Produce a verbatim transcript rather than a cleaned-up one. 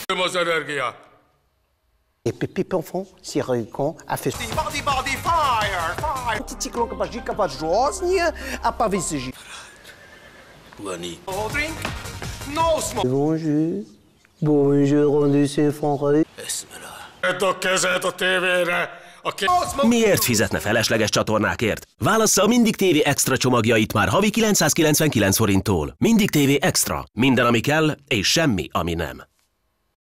az energiát. Et Pépé Ponfon, Sirikon, a fait... Body, body, fire, fire! Titiclon capaz de capaz de Rosnia, a pas visage. Lenny. No drink, no smoke. Bonjour. Bonjour, on est c'est Franck. Tedd a kezed a tévére! A ké... Miért fizetne felesleges csatornákért? Válassza a Mindig té vé Extra csomagjait már havi kilencszázkilencvenkilenc forinttól. Mindig té vé Extra. Minden, ami kell, és semmi, ami nem.